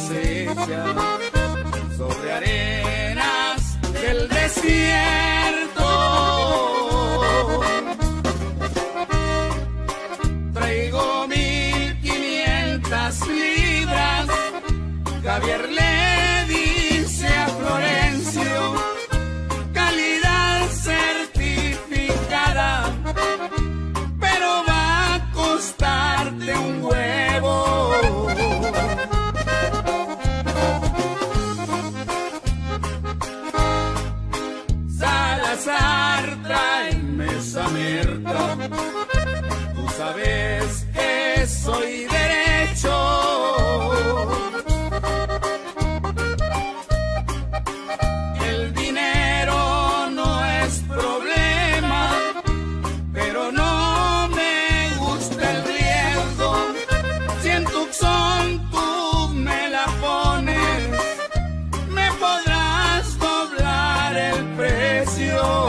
cosecha sobre arenas del desierto. Traigo 1500 libras. Javier le dice a Florencio, calidad certificada, pero va a costarte un huevo. Salazar, tráeme esa merca, tú sabes que soy derecho. El dinero no es problema, pero no me gusta el riesgo. Si en Tucson tú me la pones, me podrás doblar el precio.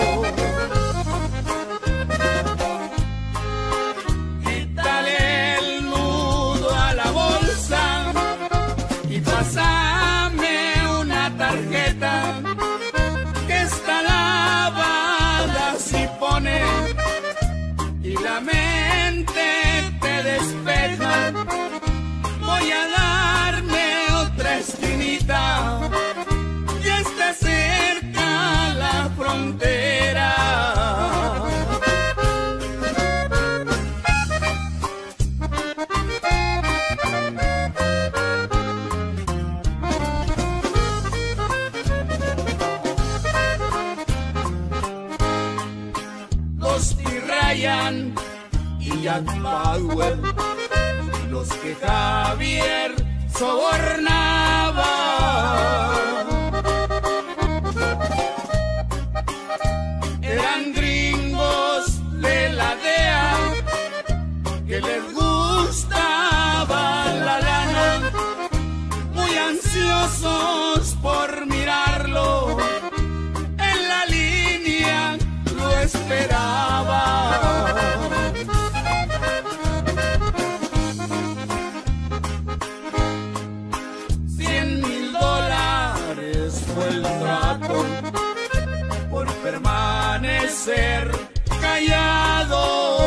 Quítale el nudo a la bolsa y pásame una tarjeta que está lavada si pone y la mente te despeja. Voy a darme otra esquinita, ya está cerca la frontera. Dusty Ryan y Jack Powell, los que Javier sobornaba. Eran gringos de la DEA que les gustaba la lana, muy ansiosos por mirarlo. En la línea lo esperaba. $100,000 fue el trato por permanecer callado.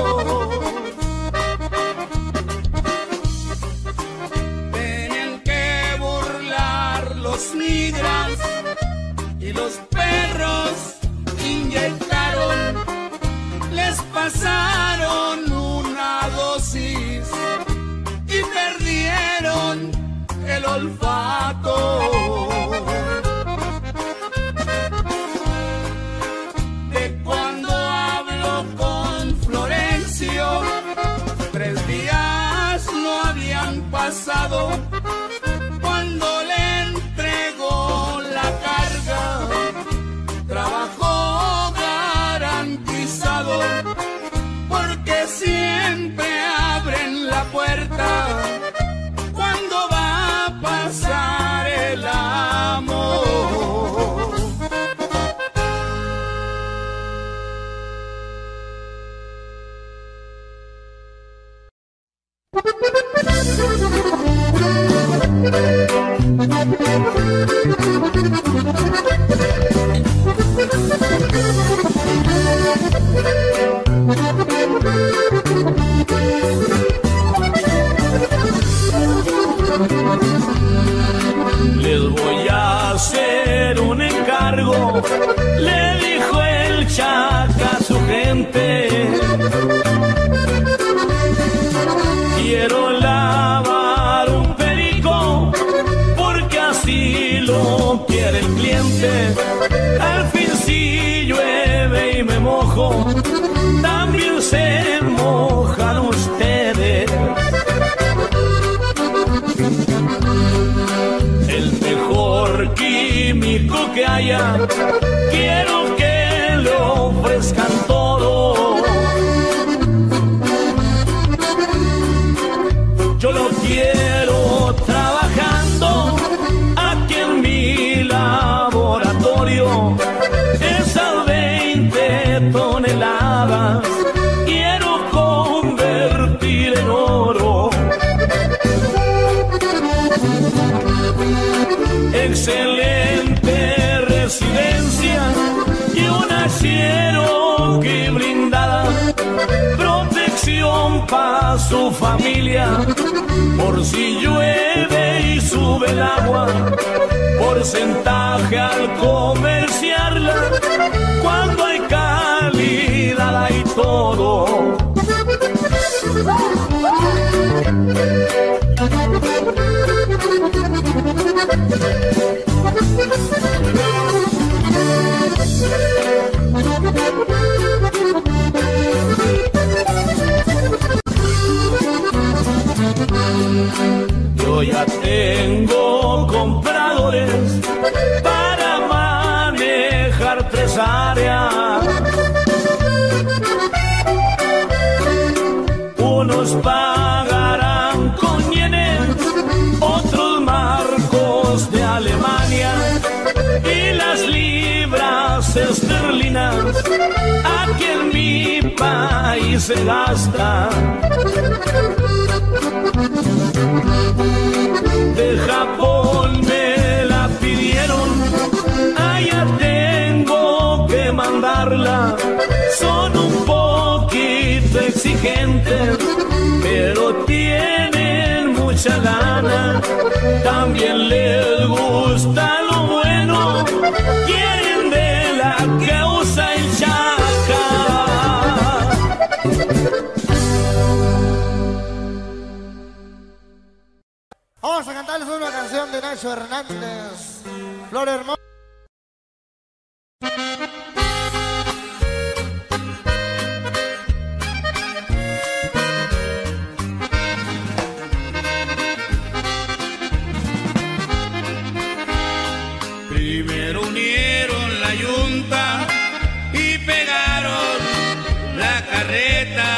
Tenían que burlar los migras y los perros inyectaron, les pasaron una dosis y perdieron el olfato. De cuando hablo con Florencio, 3 días no habían pasado cuando le entregó la carga. Trabajo garantizado, porque siempre abren la puerta cuando va a pasar el amor. Les voy a hacer un encargo, le dijo el Chaca a su gente. Quiero lavar un perico porque así lo quiere el cliente. Al fin si llueve y me mojo, también se mojan ustedes. El mejor químico que haya, quiero que le ofrezcan todo. Yo lo quiero trabajando aquí en mi laboratorio. Esas 20 toneladas quiero convertir en oro. pa' su familia, por si llueve y sube el agua, porcentaje al comerciarla, cuando hay calidad hay todo. Yo ya tengo compradores para manejar 3 áreas. Unos pagarán con yenes, otros marcos de Alemania, y las libras esterlinas aquí en mi país se gastan. De Japón me la pidieron, allá tengo que mandarla. Son un poquito exigentes, pero tienen mucha gana. También les gusta lo bueno, quieren de la que usa el Chaca. Vamos a cantarles una canción de Nacho Hernández, Flor Hermosa. Primero unieron la yunta y pegaron la carreta.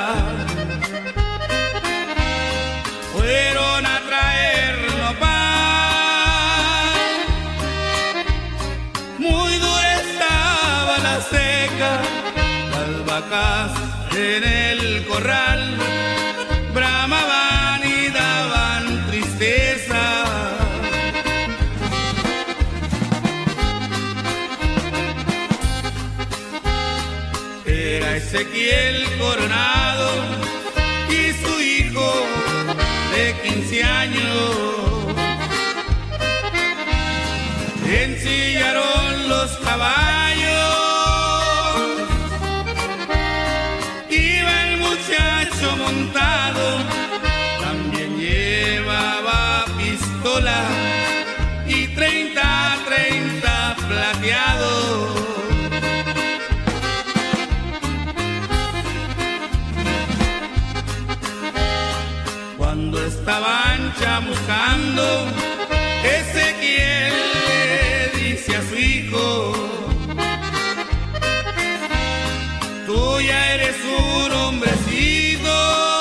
Fueron a traerlo pan. Muy dura estaba la seca, las vacas en el corral bramaban y daban tristeza. Era Ezequiel Coronado y su hijo de 15 años. Ensillaron los caballos, iba el muchacho montado, también llevaba pistola y 30 plateados. Cuando estaban chamuscando, Ezequiel le dice a su hijo: tú ya eres un hombrecito,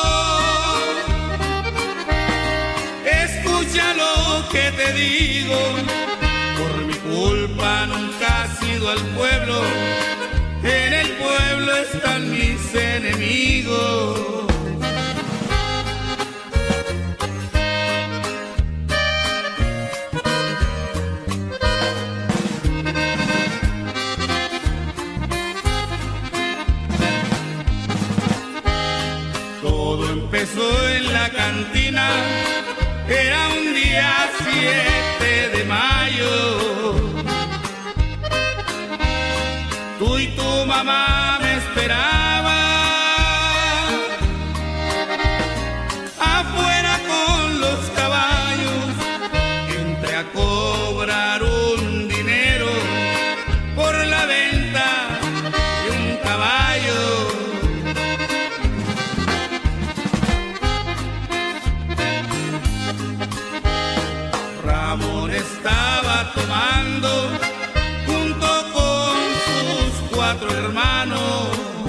escucha lo que te digo, por mi culpa nunca has ido al pueblo, en el pueblo están mis enemigos. Todo empezó en la cantina, era un día 7 de mayo. Tú y tu mamá me esperaban afuera con los caballos. Entré a cobrar un dinero por la venta de un caballo. Ramón estaba tomando junto con sus 4 hermanos.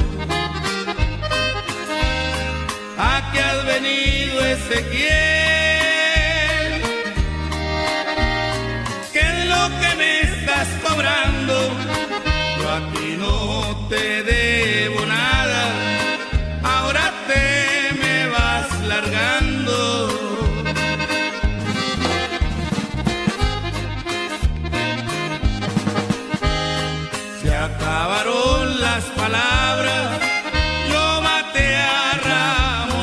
¿A qué has venido, Ezequiel? ¿Qué es lo que me estás cobrando? Yo a ti no te debo nada, ahora te me vas largando. Acabaron las palabras, yo maté a Ramón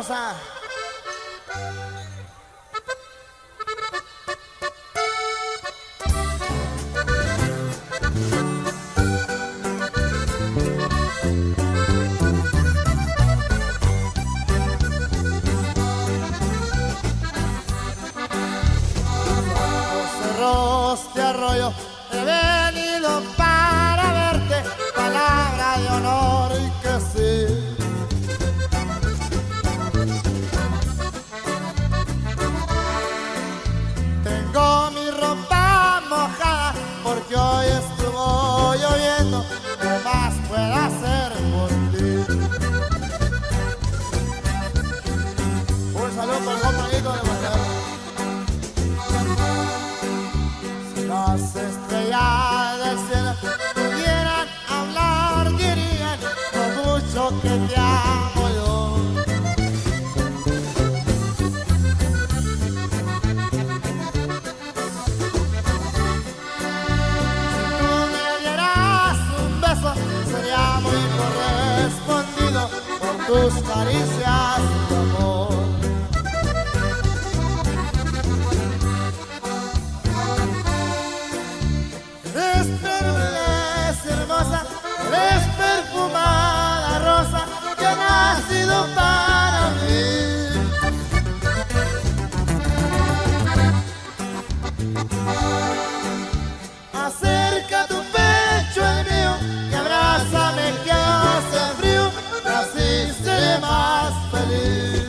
Rosa. Cerros de Arroyo, he venido para verte, palabra de honor y que sí. Tengo mi ropa mojada porque hoy estuvo lloviendo, ¿qué más puedo hacer por ti? Un saludo para el compañito de Guadalajara. Las estrellas del cielo pudieran hablar, dirían lo mucho que te amo yo. Si tú me dieras un beso, sería muy correspondido por tus caricias de amor. Eres perfumada rosa que ha nacido para mí. Acerca tu pecho el mío y abrázame que hace frío, así seré más feliz.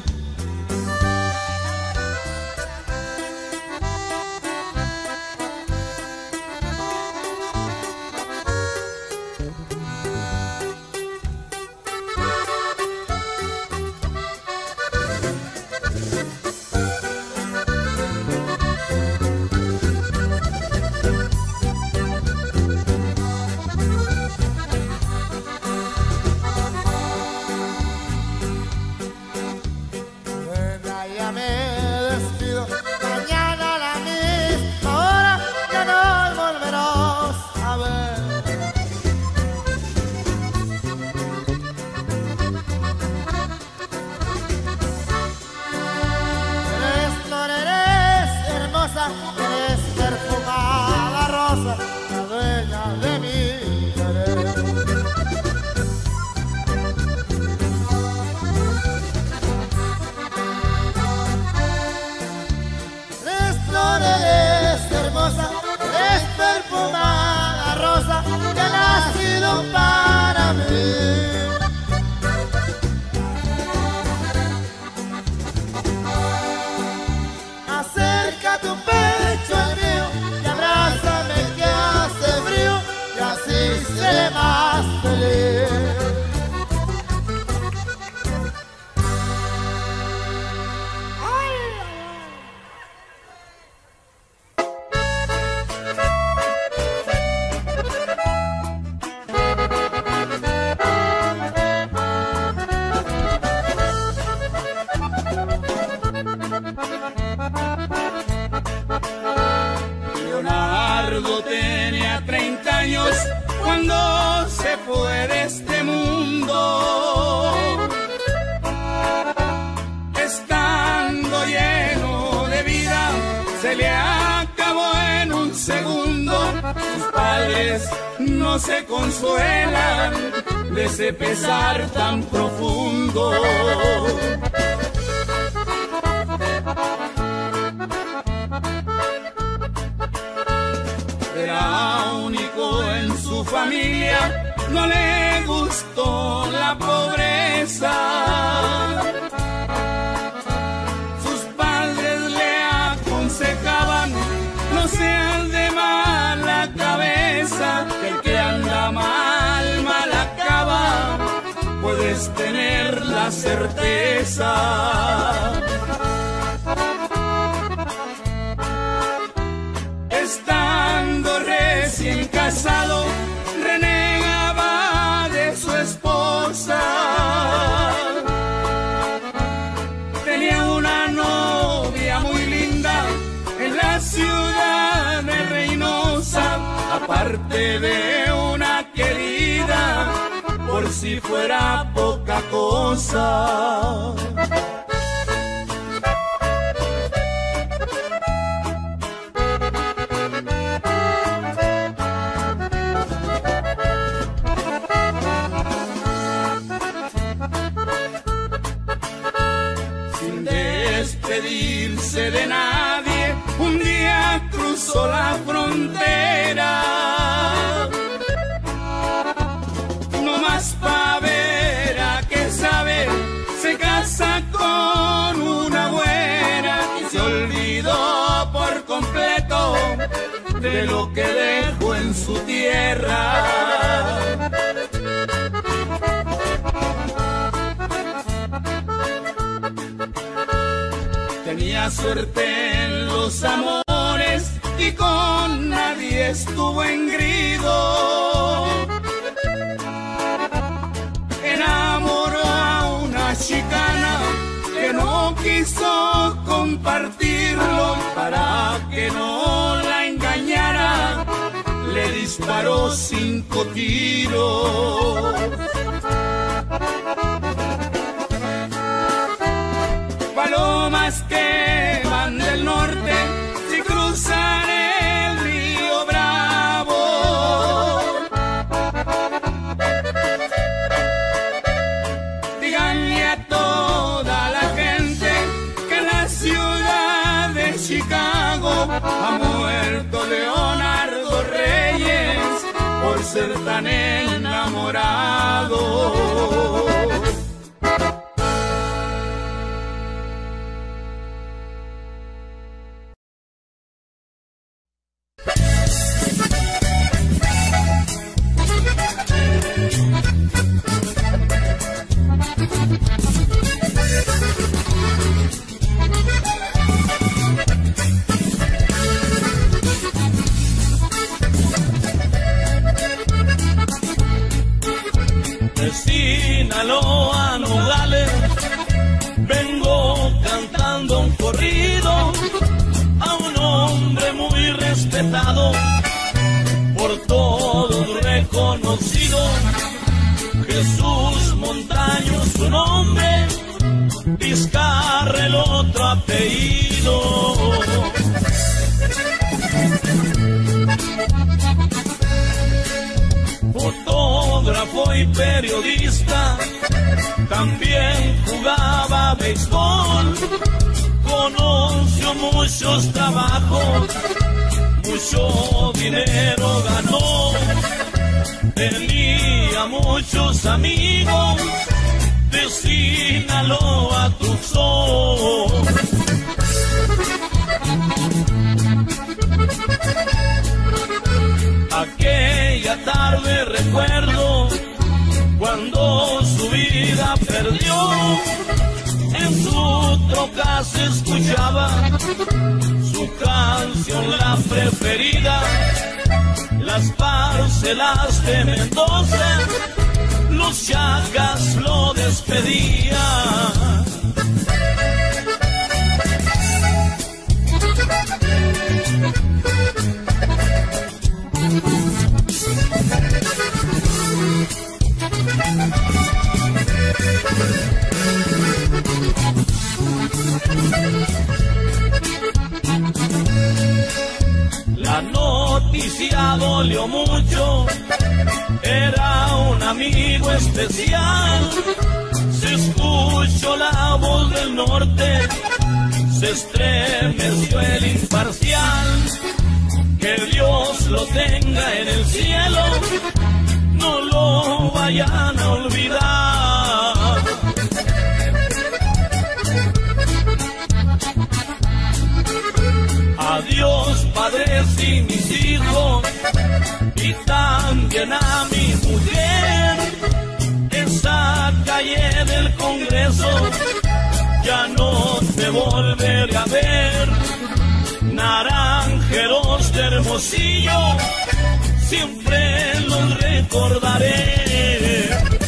Eres perfumada rosa, la dueña de mi querer. Eres flor, eres hermosa, eres perfumada rosa, que ha nacido para mí. Acerca tu pecho al mío y abrázame que hace frío y así seré más feliz. Leonardo tenía 30 años cuando se fue de este mundo, estando lleno de vida, se le acabó en un segundo. Sus padres no se consuelan de ese pesar tan profundo. Era único en su familia, no le gustó la pobreza. Sus padres le aconsejaban, no seas de mala cabeza, que el que anda mal, mal acaba, puedes tener la certeza. Estando recién casado, renegaba de su esposa. Tenía una novia muy linda en la ciudad de Reynosa, aparte de una querida por si fuera poca cosa. Sin despedirse de nadie, un día cruzó la frontera. No más pa' ver a qué sabe, se casa con una buena y se olvidó por completo de lo que dejó en su tierra. Tenía suerte en los amores y con nadie estuvo engrido. Enamoró a una chicana que no quiso compartirlo, y para que no la engañara le disparó 5 tiros. Palomas que van del norte si cruzan el río Bravo, díganle a toda la gente que en la ciudad de Chicago ha muerto Leonardo Reyes por ser tan enamorado. Sinaloa, Nogales, vengo cantando un corrido a un hombre muy respetado, por todos reconocido, Jesús Montaño su nombre, Vizcarra el otro apellido. Fotógrafo y periodista, también jugaba béisbol, conoció muchos trabajos, mucho dinero ganó, tenía muchos amigos, de Sinaloa cruzó. Aquella tarde recuerdo cuando su vida perdió, en su troca se escuchaba su canción la preferida, las parcelas de Mendoza, los Chagas lo despedían. La noticia dolió mucho, era un amigo especial, se escuchó la voz del norte, se estremeció el imparcial, que Dios lo tenga en el cielo, no lo vayan a olvidar. Adiós padres y mis hijos, y también a mi mujer, esa calle del Congreso ya no te volveré a ver. Naranjeros de Hermosillo, siempre los recordaré.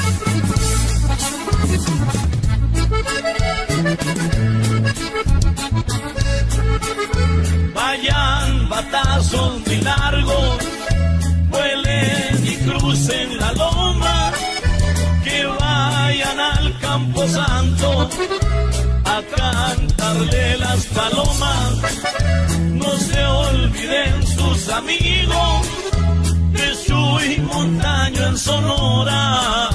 Vayan batazos muy largos, vuelen y crucen la loma, Camposanto a cantarle las palomas. No se olviden sus amigos de Chuy Montaño en Sonora.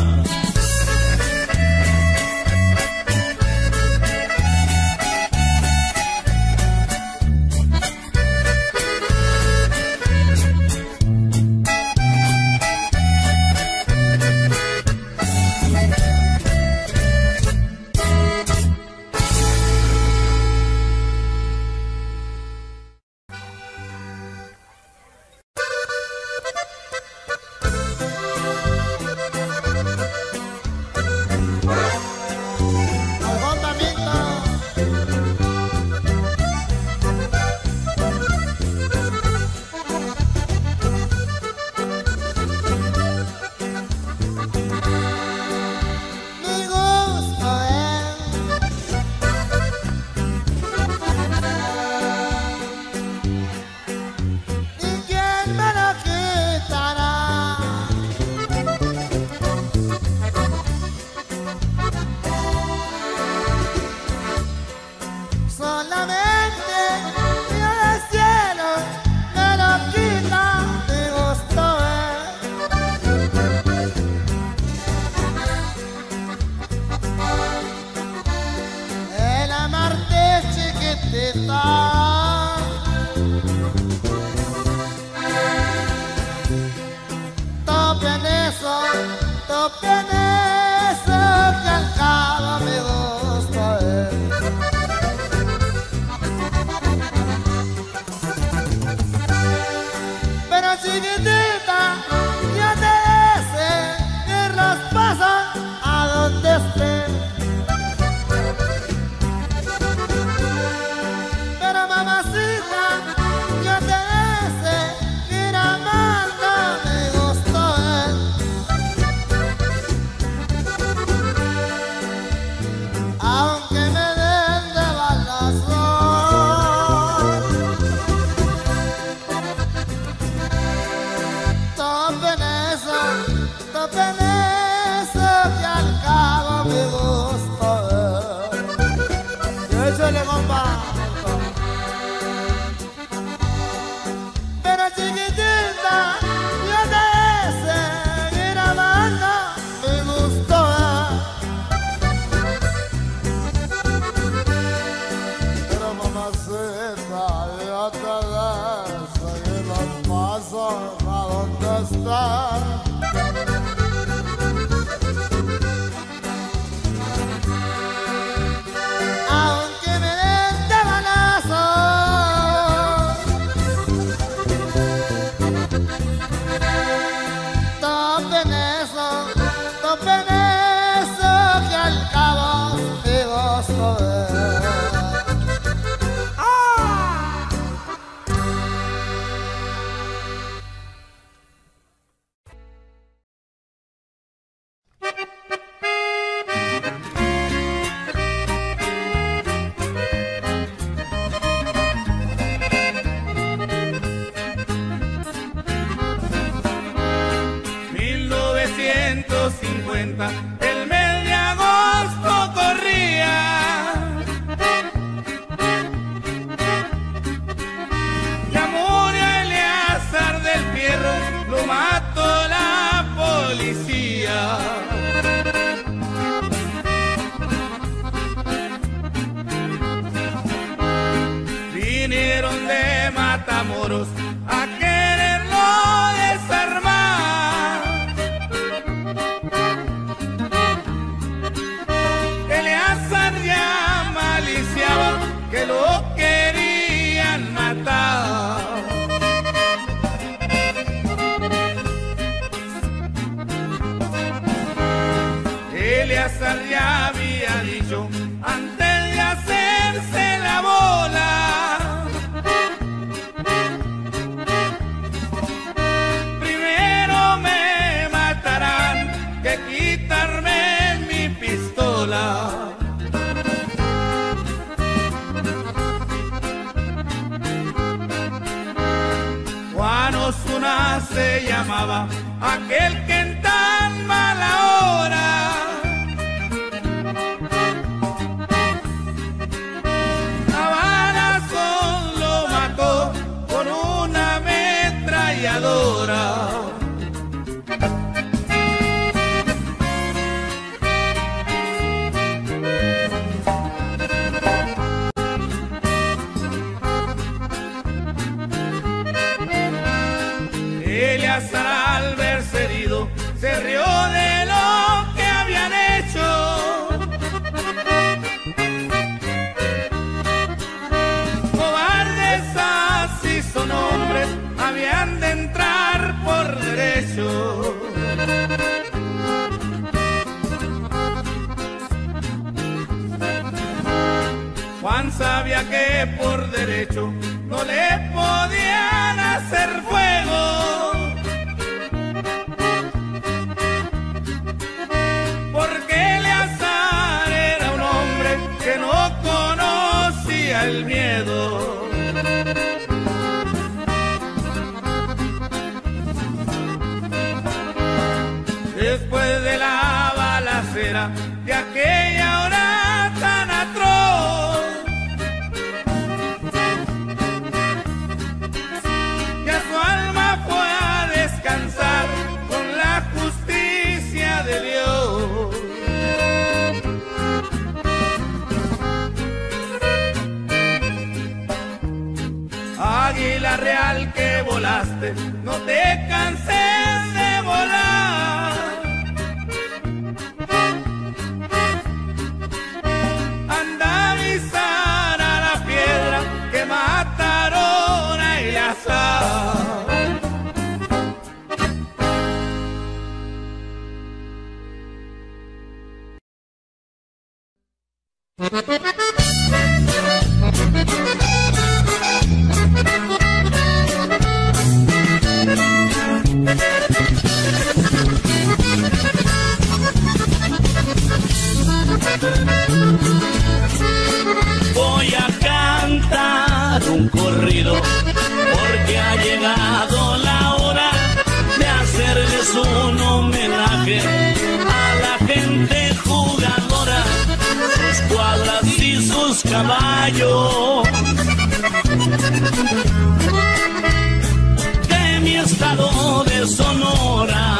El mes de agosto corría, ya murió Eleazar del Fierro, lo mató la policía. Vinieron de Matamoros a quererlo desarmar. Eleazar ya maliciaba que lo querían matar. Eleazar ya había dicho antes de hacerse la bola: primero me matarán que quitarme mi pistola. Juan Osuna se llamaba aquel que en tan mala hora se rió de lo que habían hecho. Cobardes así son hombres, habían de entrar por derecho. Juan sabía que por derecho no le podían hacer fuego, porque Eleazar era un hombre que no conocía el miedo. Después de la balacera de aquella hora tan atroz, ya su alma fue a descansar con la justicia de Dios. Águila real que volaste, no te canses de volar. Anda a avisar a la piedra que mataron a Eleazar. Voy a cantar un corrido porque ha llegado la hora de hacerles un homenaje a la gente jugadora, sus cuadras y sus caballos de mi estado de Sonora.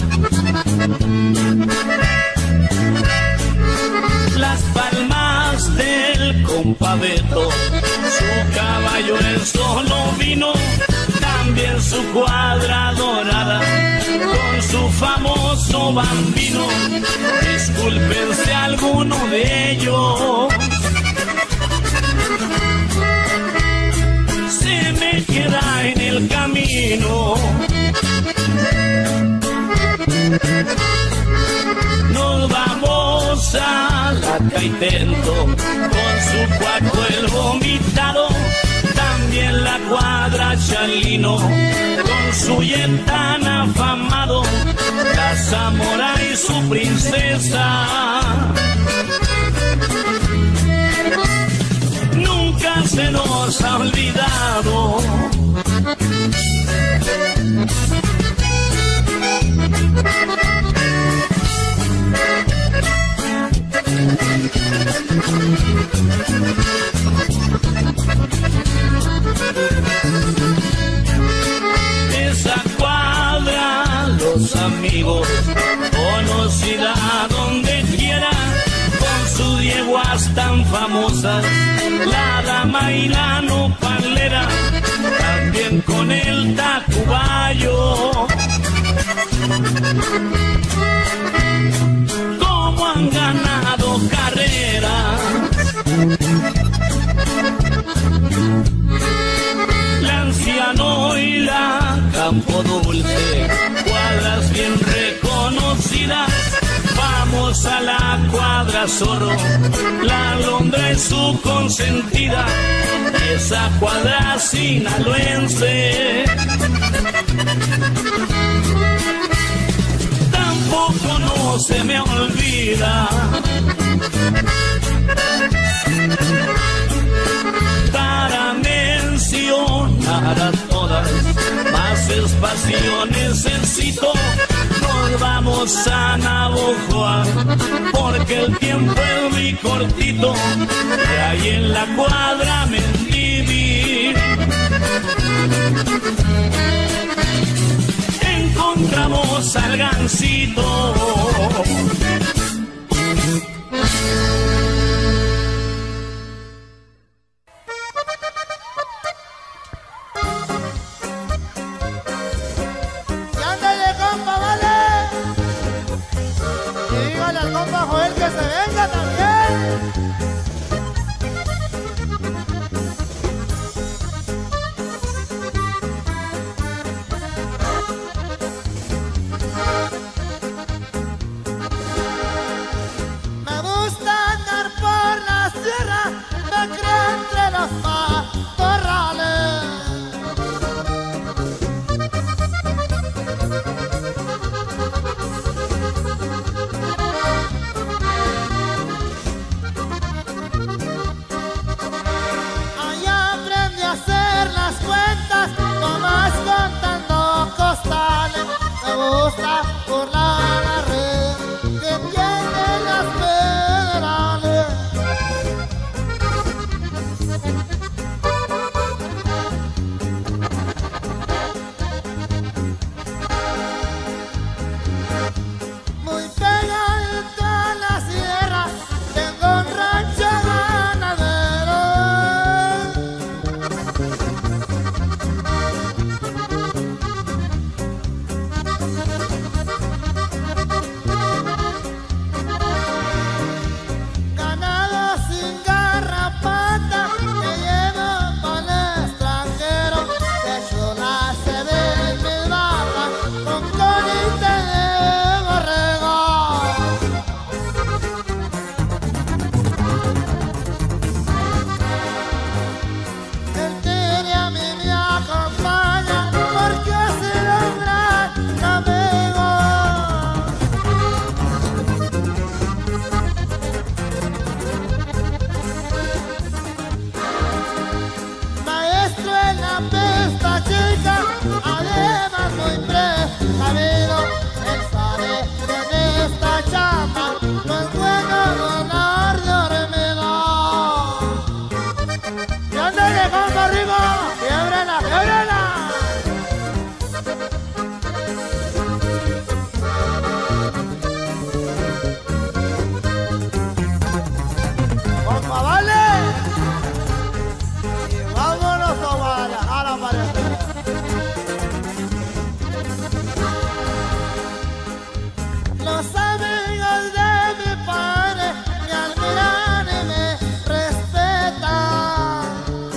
Las palmas del compa Beto, su caballo el solo vino, también su cuadra dorada, con su famoso bambino. Discúlpense alguno de ellos, se me queda en el camino. Nos vamos a la Caitento con su cuarto el vomitado, también la cuadra Chalino con su yetán afamado, la Zamora y su princesa. Nunca se nos ha olvidado. Esa cuadra, los amigos, conocida donde quiera, con sus yeguas tan famosas, la dama y la nopalera, también con el Tacubayo. Como han ganado carreras, la Anciano y la Campo Dulce, cuadras bien reconocidas. Vamos a la cuadra Zorro, la Alondra es su consentida, y esa cuadra sinaloense tampoco no se me olvida. Para mencionar a todas, más espacio necesito. Nos vamos a Navojoa porque el tiempo es muy cortito, y ahí en la cuadra Mendivil encontramos al Gancito. Y ándale, compa, vale. Y dígale al compa Joel que se venga también. Me gusta andar por la sierra, me creo entre los matorrales. Allá aprendí a hacer las cuentas, nomás contando costales. Me gusta burlar la red que tiene las pedales. Muy pegadito a la sierra, tengo un rancho ganadero. Ganado sin garrapata que llevo para el extranjero. De chula se ven mis vacas con colita de borrego. El tigre a mí me acompaña porque ha sido un gran amigo. Maestro en la pista chica, además muy precavido. Él sabe que en esta chamba no es bueno donar dormido. ¡Y ándale, compa, arriba! ¡Quiebrela, quiebrela! ¡Compa, vale! Y vámonos a Guadalajara para los amigos de mi padre me admiran y me respetan.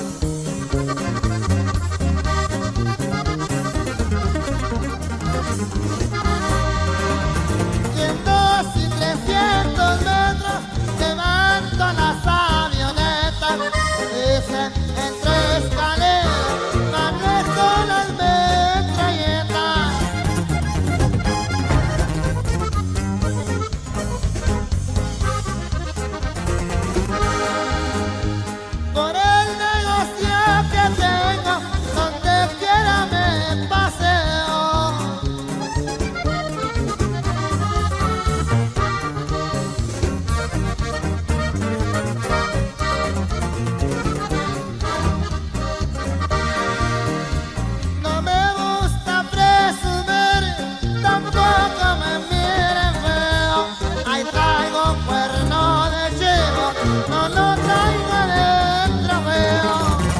Y en 200 y 300 metros levanto las avionetas. Dicen entre escaleras manejo las metralletas. Por el negocio que tengo, donde quiera me paseo. No me gusta presumir, tampoco me miren feo. Ahí traigo un cuerno de chivo, no lo traigo de trofeo.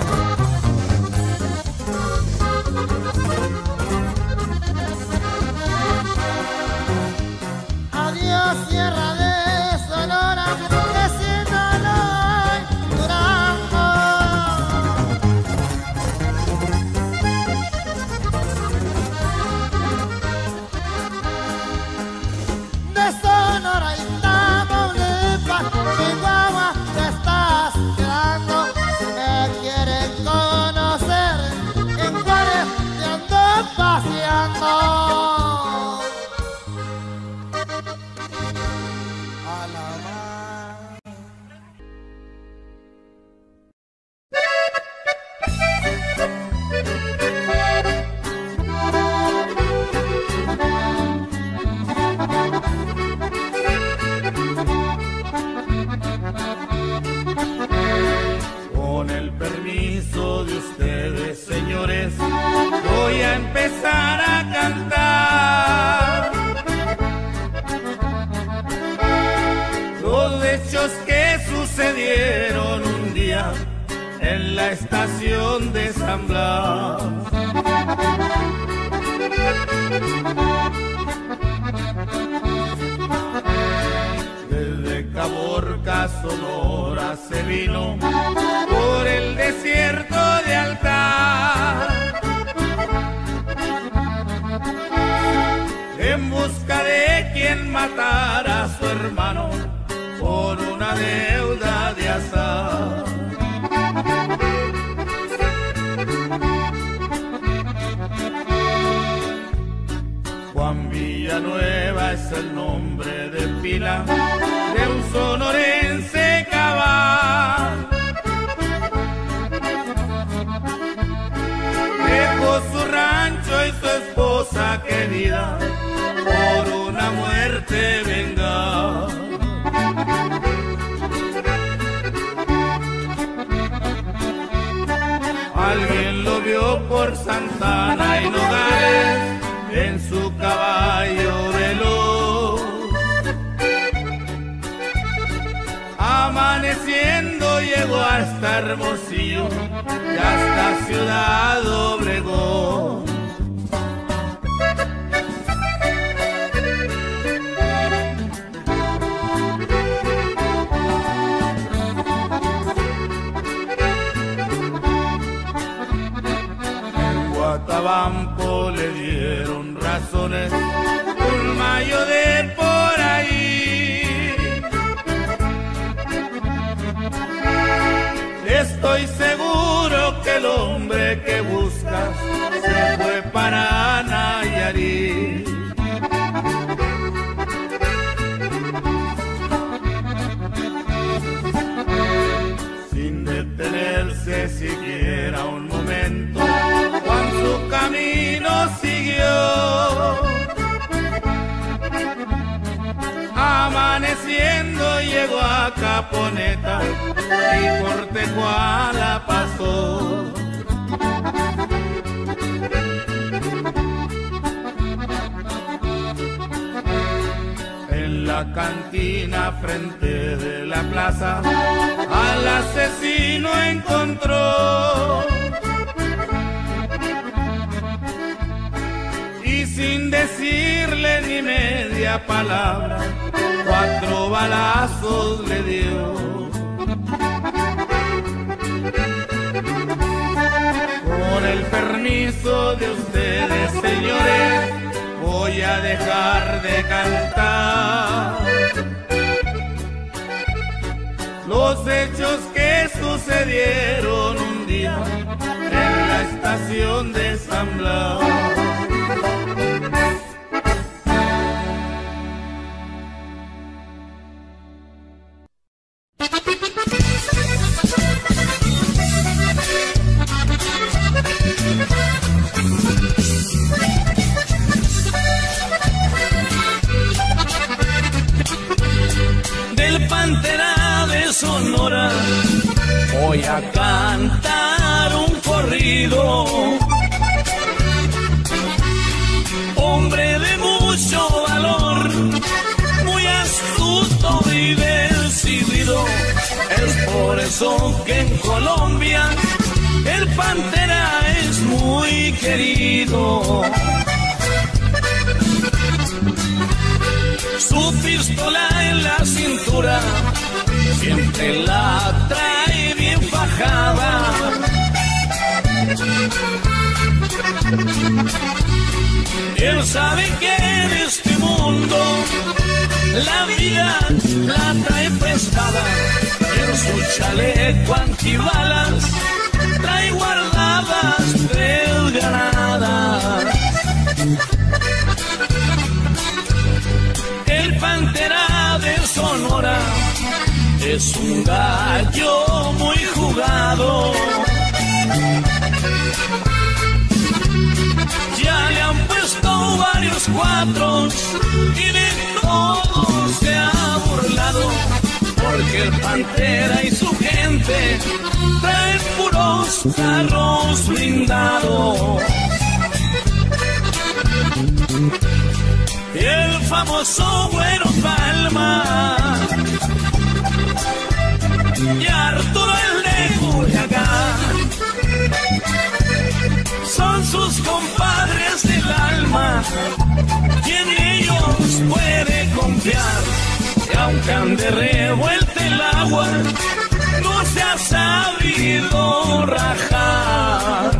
Adiós, Sierra de Sonora, que si no lo hay, Durango. De Sonora y Tamaulipas, Chihuahua, te estás quedando. Si me quieren conocer, en Juárez te ando paseando. A la mar. Con el permiso de ustedes, señores, voy a empezar a cantar los hechos que sucedieron un día en la estación de San Blas. Mazorca Sonora se vino por el desierto de Altar, en busca de quien matara a su hermano por una deuda de azar. Juan Villanueva es el nombre de pila de un sonorense cabal. Dejó su rancho y su esposa querida por una muerte vengada. Alguien lo vio por Santana y Nogales en su caballo veloz, amaneciendo llegó hasta Hermosillo y hasta Ciudad Obregón. En Guatabampo le dieron razones un mayo de por ahí. Estoy seguro que el hombre que buscas se fue para Nayarit. Sin detenerse siquiera un momento, Juan su camino siguió. Amaneciendo llegó a Caponeta y por Tecuala pasó. En la cantina frente de la plaza al asesino encontró, y sin decirle ni media palabra 4 balazos le dio. Con el permiso de ustedes, señores, voy a dejar de cantar los hechos que sucedieron un día en la estación de San Blas. Del Pantera de Sonora voy a cantar un corrido. Hombre de mucho valor, muy astuto y decidido. Es por eso que en Colombia el Pantera es muy querido. Su pistola en la cintura siempre la trae bien fajada. Él sabe que en este mundo la vida la trae prestada. En su chaleco antibalas trae guardadas 3 granadas. El Pantera de Sonora es un gallo muy jugado. Ya le han puesto varios 4 y de todos se ha burlado, porque el Pantera y su gente traen puros carros blindados. El famoso Güero Palma y Arturo el de Culiacán son sus compadres del alma, y en ellos puede confiar. Y aunque ande re revuelta el agua, no se ha sabido rajar.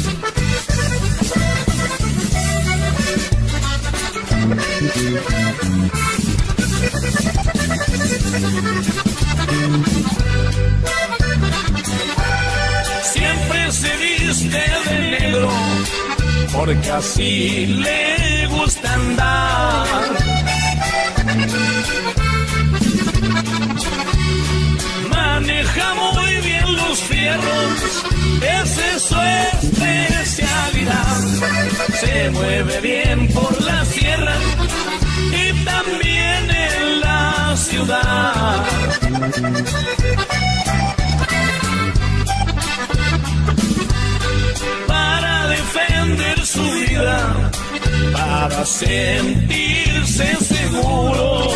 Siempre se viste de negro, porque así le gusta andar. Maneja muy bien los fierros, esa es su especialidad. Se mueve bien por la sierra y también en la ciudad. Para defender su vida, para sentirse seguro,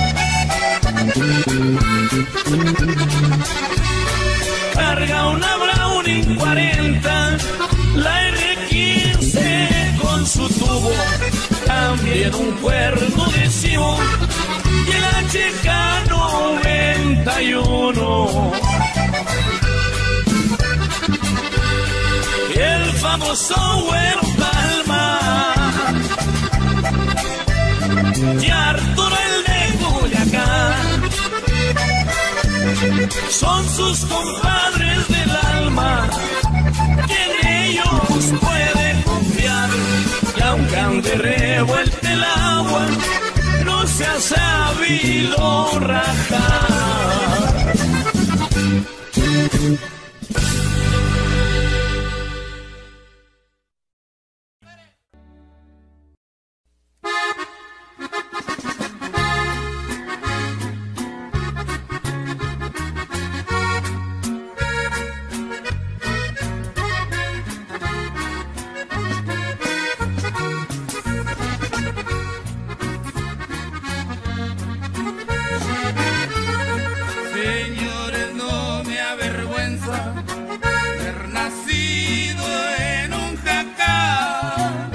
carga una Browning 40, la R15 con su tubo, también un cuerno de cimo y el HK91. Y el famoso Güero Palma y Arturo el de Culiacán son sus compadres del alma, que en ellos puede confiar. Y aunque ande revuelta el agua, no se ha sabido rajar. Señores, no me avergüenza haber nacido en un jacal.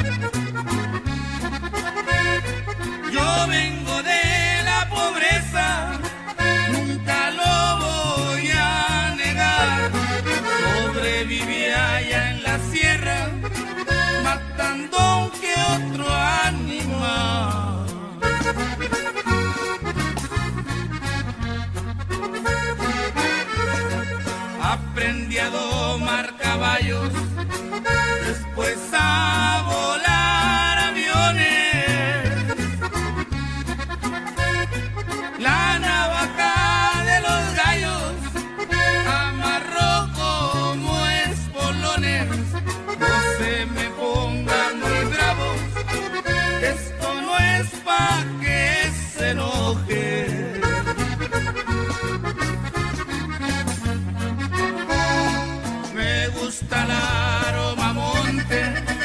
Yo vengo de la pobreza, nunca lo voy a negar. Sobreviví allá en la sierra, matando a un que otro animal. Aprendí a domar caballos, después a volar aviones. La navaja de los gallos amarró como espolones. No se me pongan muy bravos, esto no es pa' que se enoje. Me gusta el aroma monte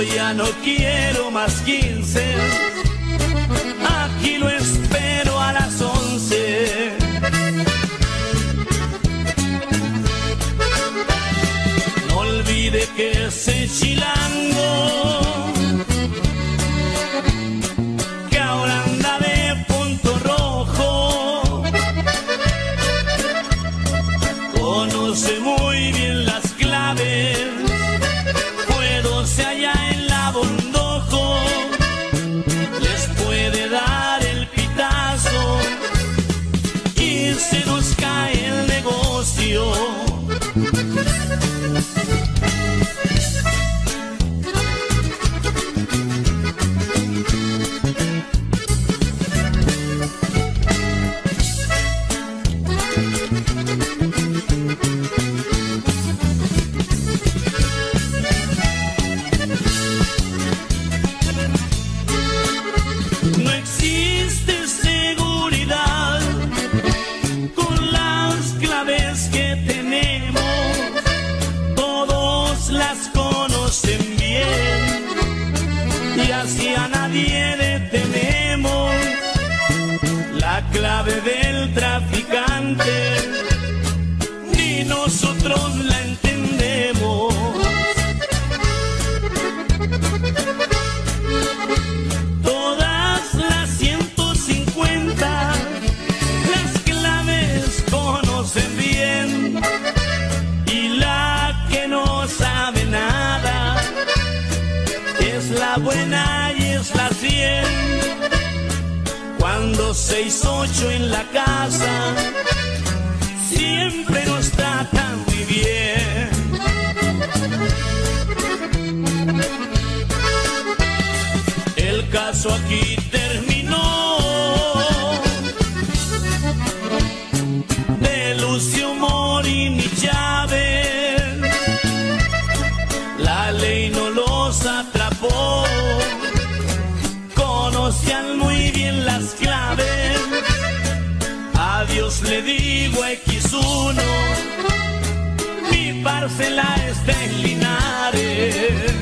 ya no quiero más 15, aquí lo espero a las 11. No olvide que ese chilango que ahora anda de punto rojo conoce muy bien las claves. Allá en la Bondojo les puede dar el pitazo y se nos cae el negocio. Clave del traficante, ni nosotros la entendemos. Todas las 150, las claves conocen bien, y la que no sabe nada es la buena y es la 100. Cuando 6-8 en la casa, siempre nos tratan muy bien. El caso aquí terminó, de Lucio Morín y Chávez, la ley no los atrapó. Conocían muy bien las claves. Adiós le digo a X1, mi parcela está en Linares.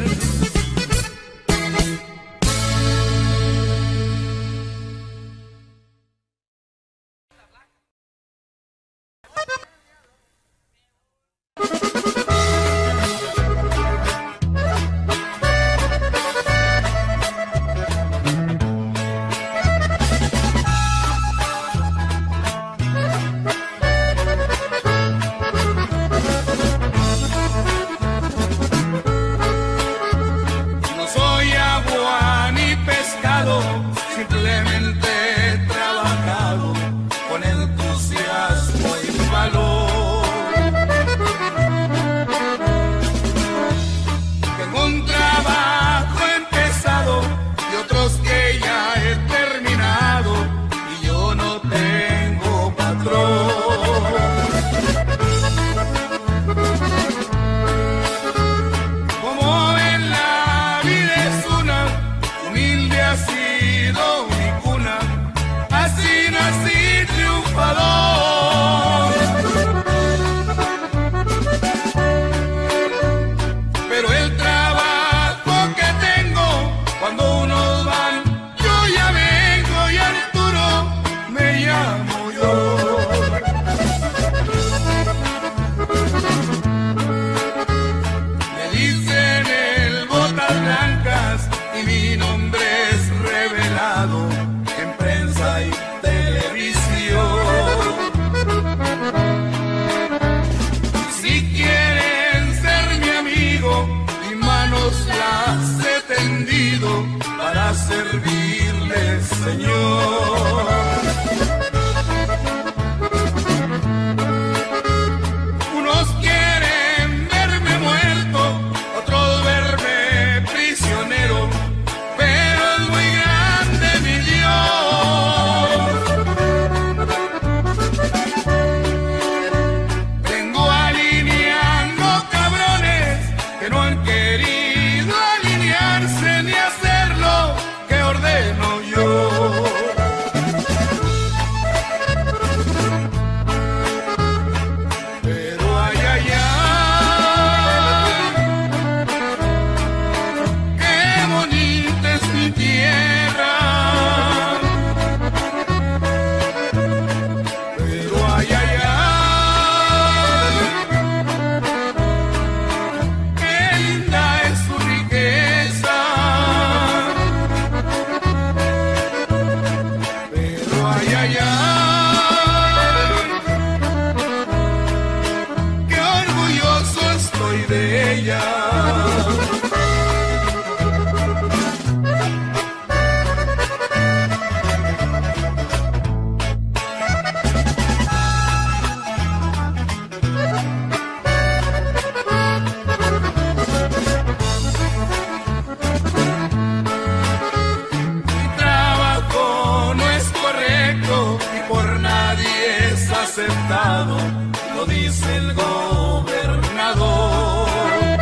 aceptado, lo dice el gobernador.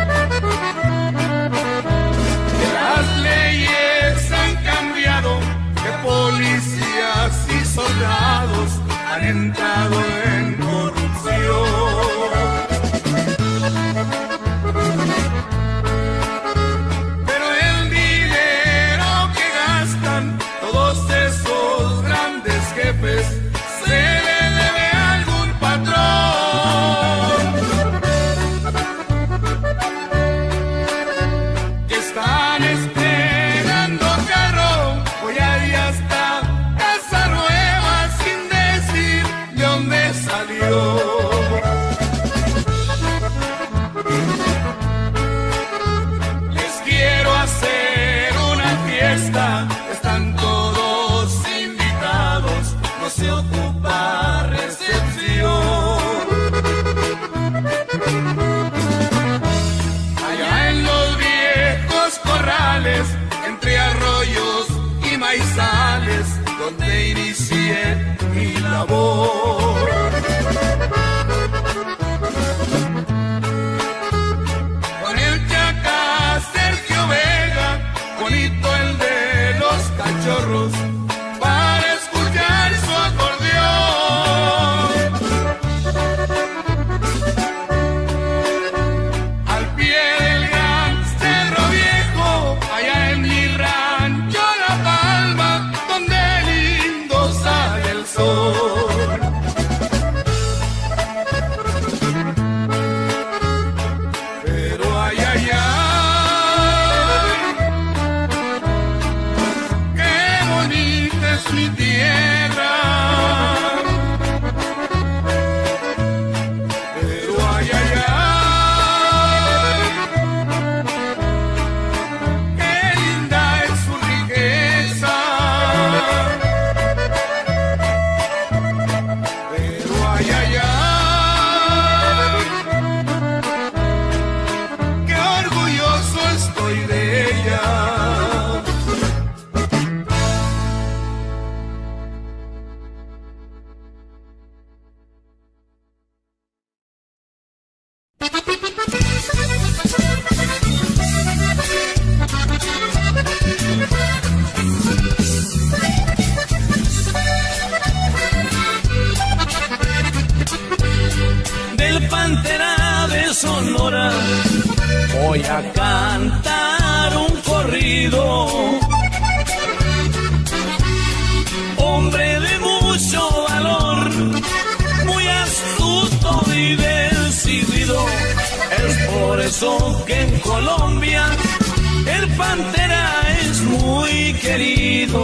Las leyes han cambiado, que policías y soldados han entrado en corrupción. Pero el dinero que gastan todos esos grandes jefes se le debe a algún patrón que están esperando carro. Hoy hay hasta casa nueva sin decir de dónde salió. Les quiero hacer una fiesta, están todos invitados, no se ocupa recepción. Allá en los viejos corrales, entre arroyos y maizales, donde inicié mi labor. Con el Chaca Sergio Vega, bonito el de los cachorros, para escuchar su acordeón. Al pie del gran Cerro Viejo, allá en mi rancho La Palma, donde lindo sale el sol. Pero ay, ay, ay, qué bonita es mi tierra. Pero ay, ay, ay, qué linda es su riqueza. Pero ay, ay, ay, qué orgulloso estoy de ella. Del Pantera de Sonora voy a cantar un corrido. Hombre de mucho valor, muy astuto y decidido. Es por eso que en Colombia el Pantera es muy querido.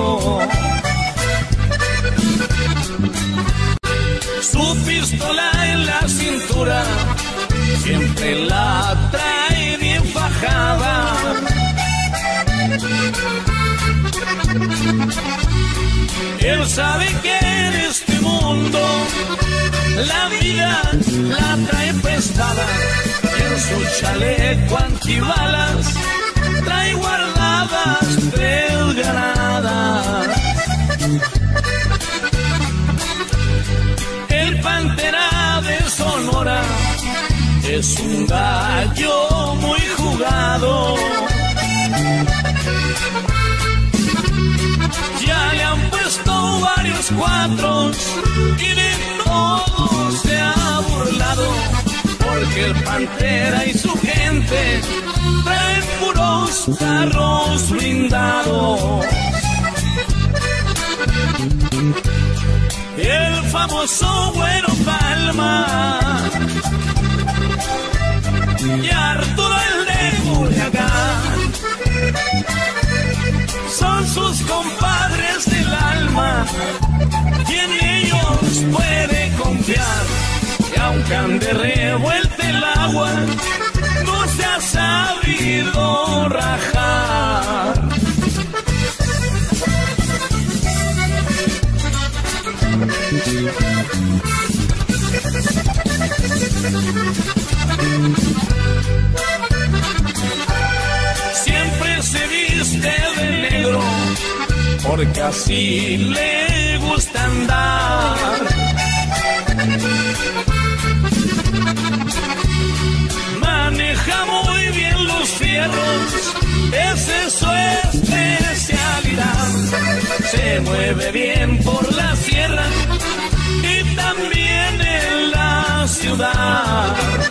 Su pistola en la cintura siempre la trae bien fajada. Él sabe que en este mundo la vida la trae prestada. En su chaleco antibalas trae guardadas 3 granadas. El Pantera de Sonora es un gallo muy jugado. Ya le han puesto varios cuatros y de todos se ha burlado, porque el Pantera y su gente traen puros carros blindados. El famoso Güero Palma y Arturo el de Culiacán son sus compadres del alma, y en ellos puede confiar. Y aunque ande revuelta el agua, no se ha sabido rajar. Siempre se viste de negro, porque así le gusta andar. es su especialidad. Se mueve bien por la sierra y también en la ciudad.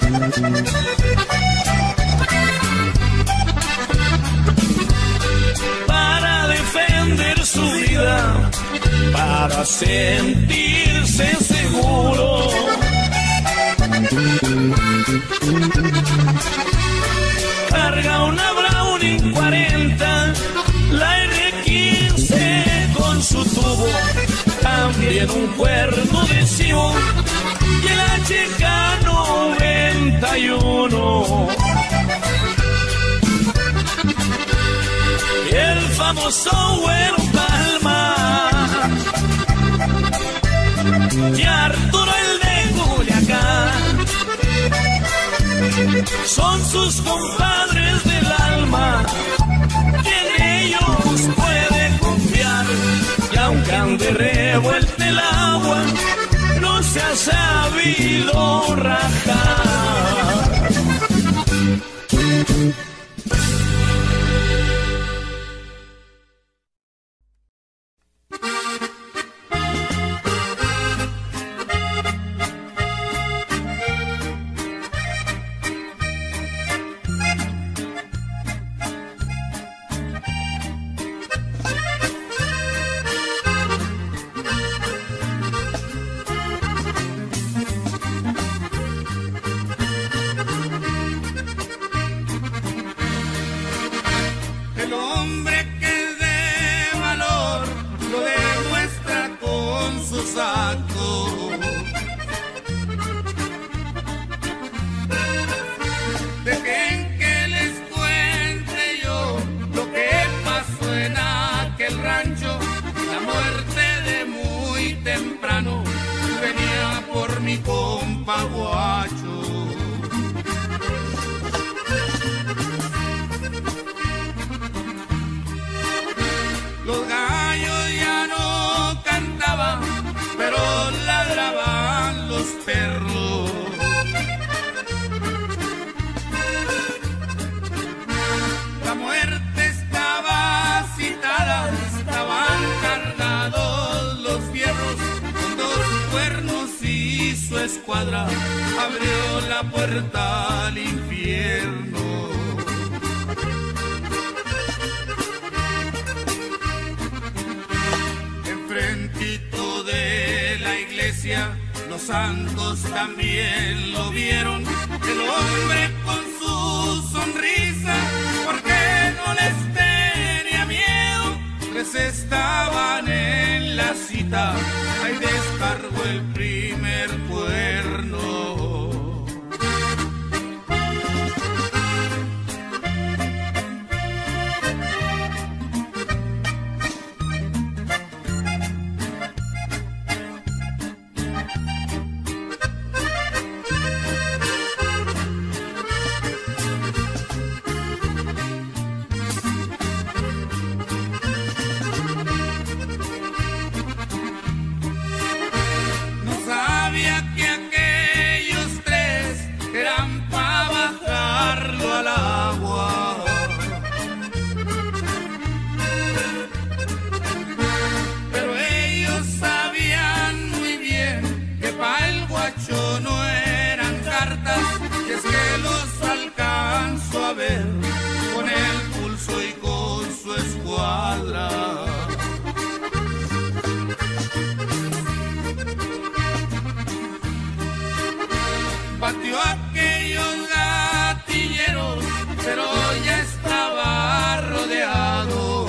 Para defender su vida, para sentirse seguro, carga una Browning 40, la R15 con su tubo, también un cuerno de chivo y el HK91 y el famoso Güero Palma y Arturo el de Culiacán. Son sus compadres del alma, y en ellos puede confiar. Y aunque ande revuelta el agua, no se ha sabido rajar. Escuadra abrió la puerta al infierno. Enfrentito de la iglesia, los santos también lo vieron. El hombre con su sonrisa, porque no les tenía miedo. Tres estaban en la cita, ahí descargó el primer cuerno. Batió a aquellos gatilleros, pero ya estaba rodeado.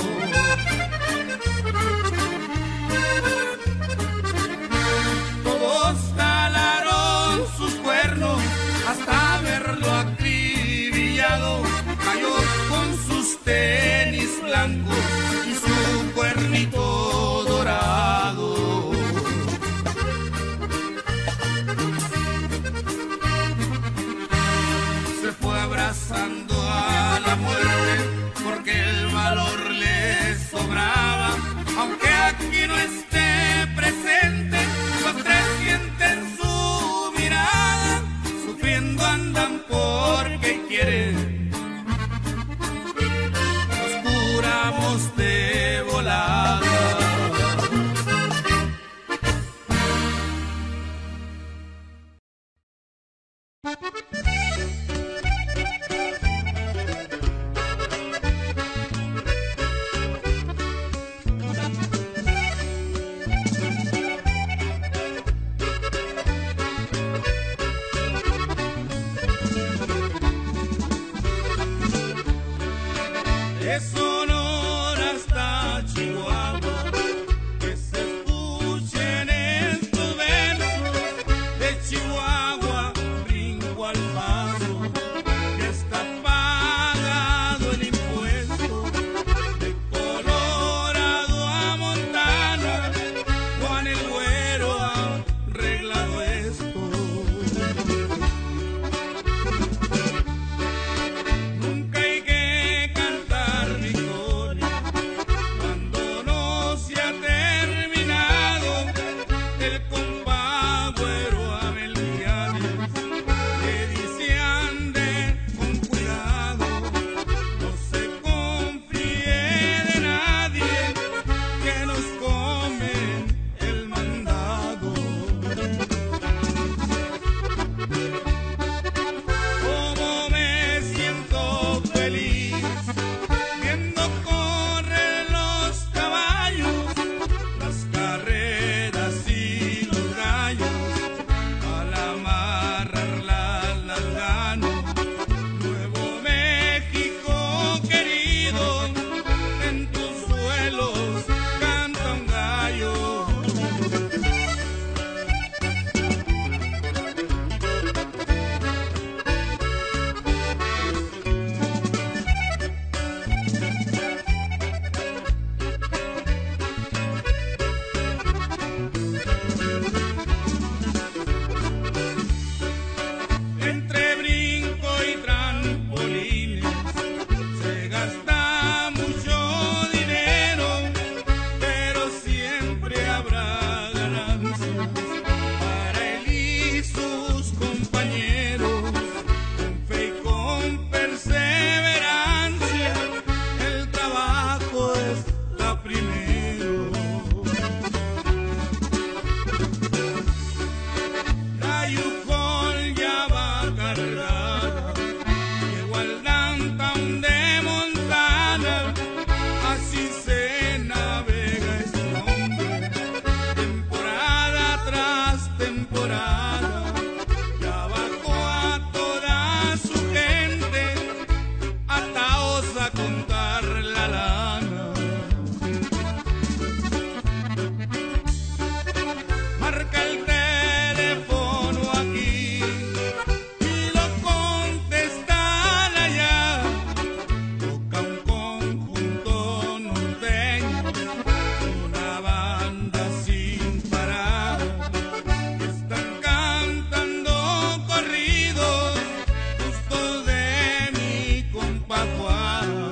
Todos jalaron sus cuernos hasta verlo acribillado. Cayó con sus tenis blancos y su cuernito dorado. De Sonora hasta Chihuahua, que se escuchen estos versos. De Chihuahua brinco al Paso, que está pagado el impuesto. De Colorado a Montana, Juan el Güero ha arreglado esto. Nunca hay que cantar victoria cuando no se ha terminado. El compa Güero Abel Villanes le dice ande con cuidado, no se confíe de nadie que nos comen el mandado. Como me siento feliz viendo correr los caballos, las carreras y los gallos, al amarrarlas las gano. Nuevo México querido, en tus suelos canta un gallo. Entre brinco y trampolines se gasta mucho dinero, pero siempre habrá ganancias para él y sus compañeros. Con fe y con perseverancia, el trabajo está primero. La Yukon ya va cargada, llegó al downtown de Montana, así se navega este hombre, temporada tras temporada. Ya bajó a toda su gente, ataos a contar la lana. Marca el teléfono aquí y lo contestan allá. Toca un conjunto norteño, una banda sin parar. Están cantando corridos justos de mi compa Juan.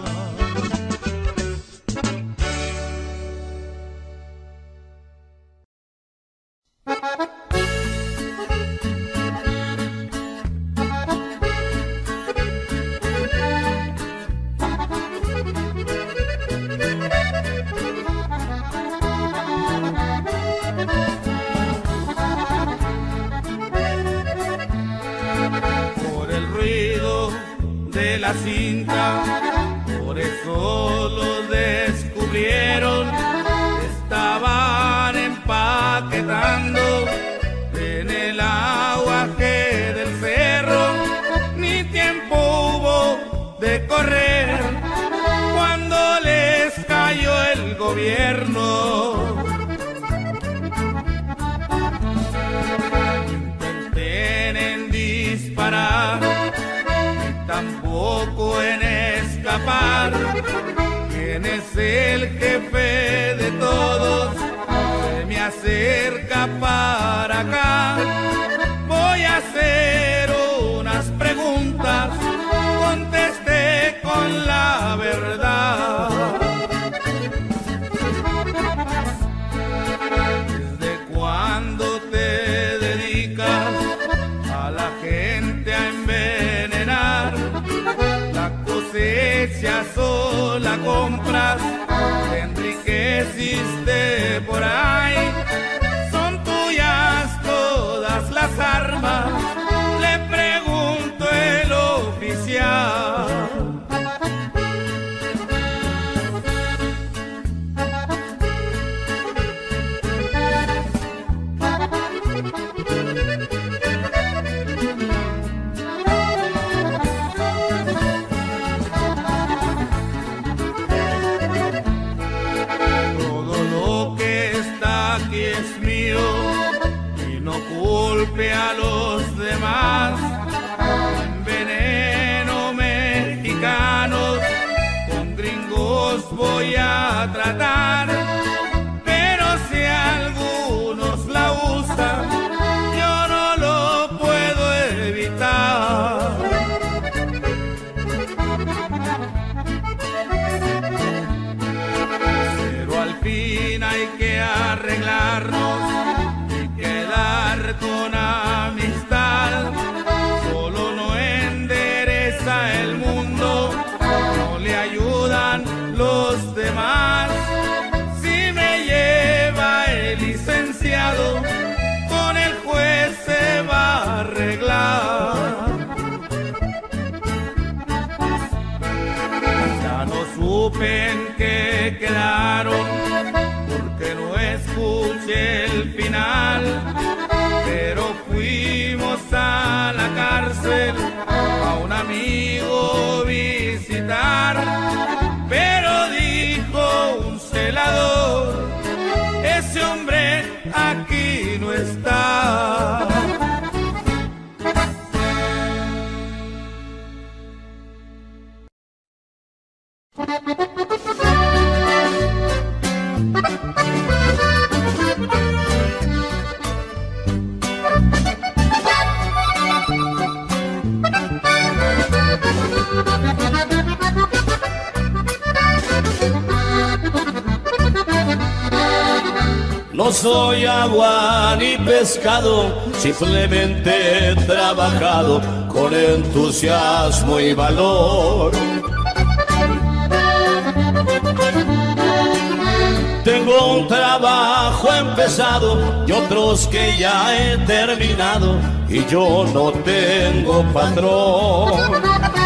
Por el ruido de la cinta, por eso los descubrieron. Estaban empaquetando en el aguaje del cerro, ni tiempo hubo de correr cuando les cayó el gobierno. Intenten en disparar, ni tampoco en escapar. ¿Quién es el jefe de todos? Se me acerca para acá. Voy a hacer unas preguntas, conteste con la verdad. ¿Desde cuándo te dedicas a la gente a envenenar? La cosecha sola compras, te enriqueciste por ahí. Son tuyas todas las armas, le pregunto culpe a los demás. Veneno mexicanos, con gringos voy a tratar, pero si algunos la usan, yo no lo puedo evitar. Pero al fin hay que arreglarnos y quedar con amistad. Solo no endereza el mundo, no le ayudan los demás. Si me lleva el licenciado, con el juez se va a arreglar. Ya no supe en qué quedaron, porque no escuché el final, pero fuimos a la cárcel a un amigo visitar. Pero dijo un celador, ese hombre aquí no está. No soy agua ni pescado, simplemente he trabajado con entusiasmo y valor. Tengo un trabajo empezado y otros que ya he terminado, y yo no tengo patrón.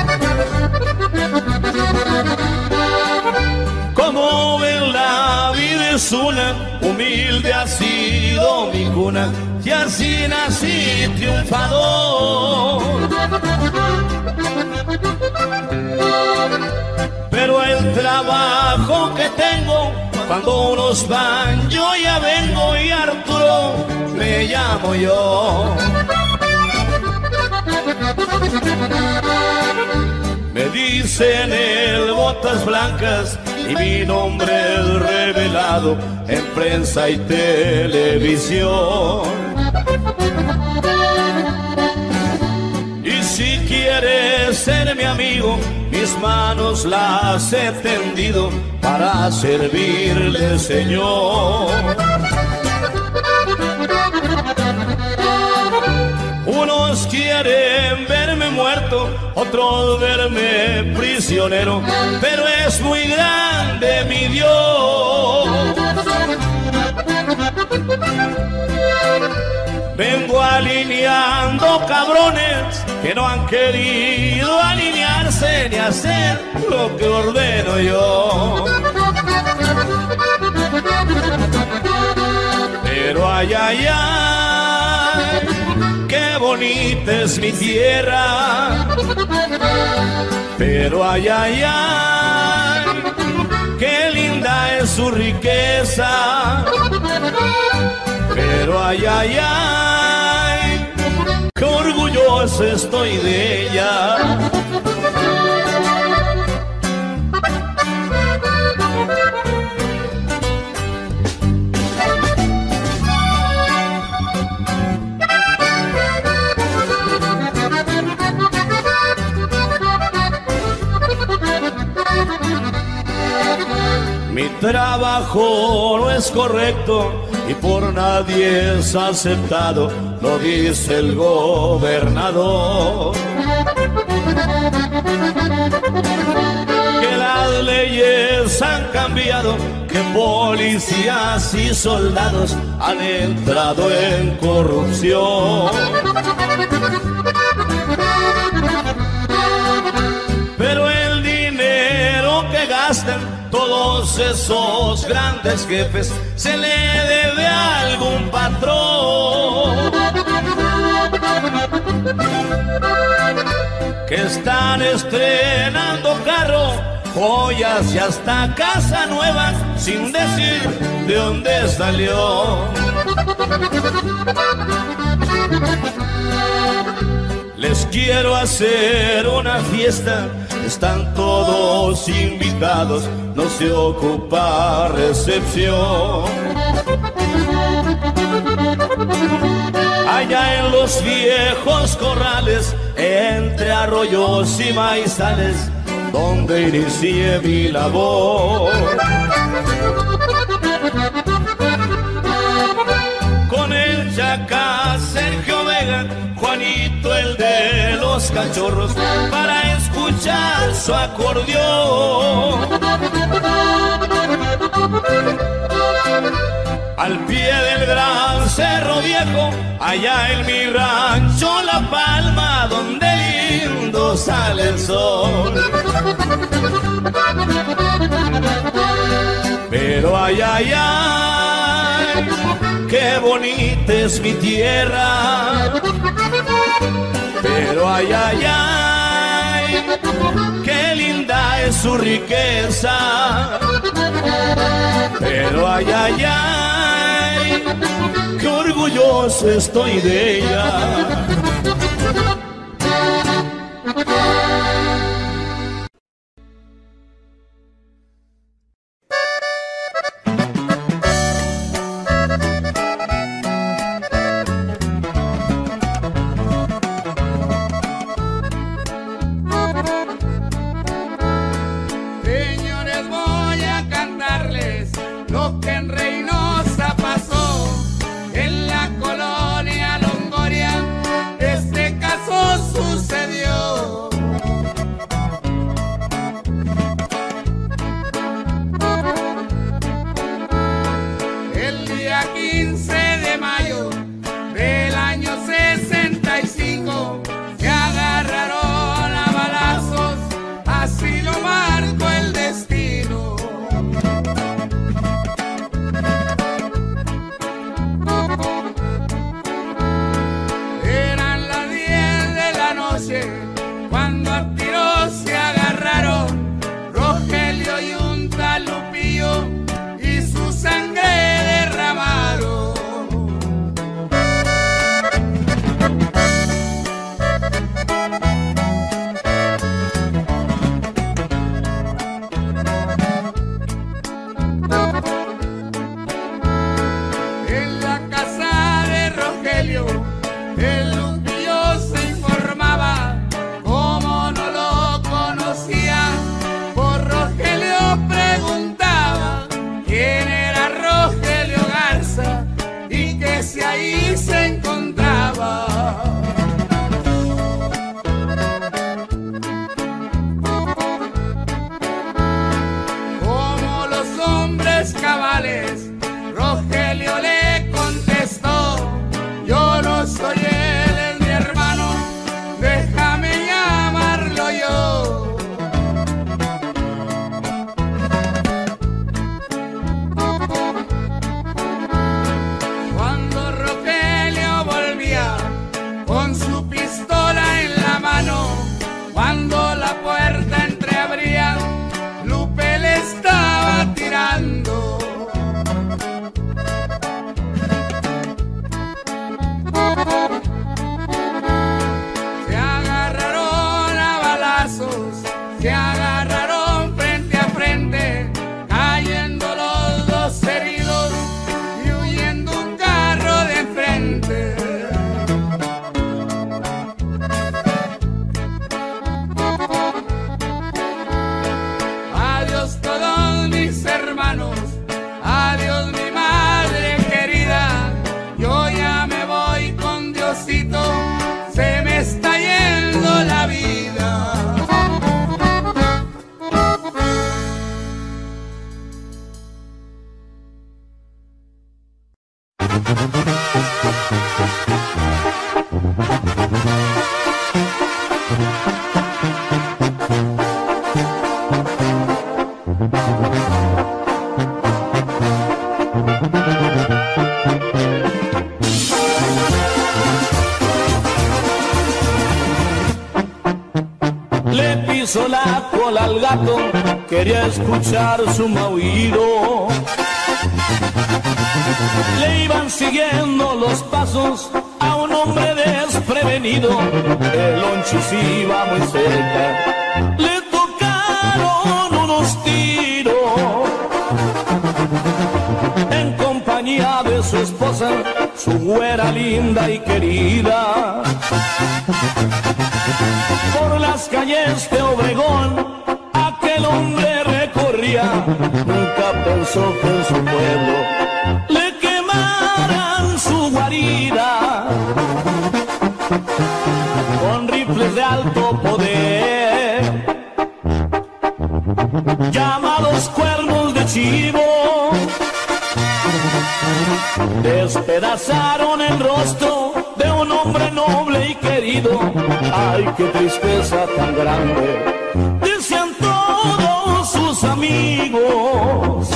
Como ven, la vida es una, humilde ha sido mi cuna, y así nací triunfador. Pero el trabajo que tengo, cuando unos van, yo ya vengo, y Arturo me llamo yo. Me dicen el Botas Blancas, y mi nombre es revelado en prensa y televisión. Y si quieres ser mi amigo, mis manos las he tendido para servirle, Señor. Unos quieren verme muerto, otros verme prisionero, pero es muy grande mi Dios. Vengo alineando cabrones que no han querido alinearse ni hacer lo que ordeno yo. Pero ay, ay, ay, qué bonita es mi tierra. Pero ay, ay, ay, qué linda es su riqueza. Pero ay, ay, ay, qué orgulloso estoy de ella. Mi trabajo no es correcto y por nadie es aceptado, lo dice el gobernador. Que las leyes han cambiado, que policías y soldados han entrado en corrupción. Pero el dinero que gastan todos esos grandes jefes se le debe a algún patrón. Que están estrenando carro, joyas y hasta casa nueva sin decir de dónde salió. Les quiero hacer una fiesta, están todos invitados, no se ocupa recepción. Allá en los viejos corrales, entre arroyos y maizales, donde inicié mi labor. Con el Chaca, Sergio Vega, Juanito el de los cachorros, para escuchar su acordeón. Al pie del gran Cerro Viejo, allá en mi rancho La Palma, donde lindo sale el sol. Pero ay, ay, ay, qué bonita es mi tierra. Pero ay, ay, ay, qué linda es su riqueza. Pero ay, ay, ay, qué orgulloso estoy de ella. Le pisó la cola al gato, quería escuchar su maullido. Le iban siguiendo los pasos a un hombre desprevenido, el lonchis iba muy cerca, le tocaron unos tiros. En compañía de su esposa, su güera linda y querida. Por las calles de Obregón, aquel hombre recorría, nunca pensó que en su pueblo le quemaran su guarida. Con rifles de alto poder, llamados cuernos de chivo, despedazaron el rostro de un hombre noble y querido. Ay, qué tristeza tan grande, decían todos sus amigos.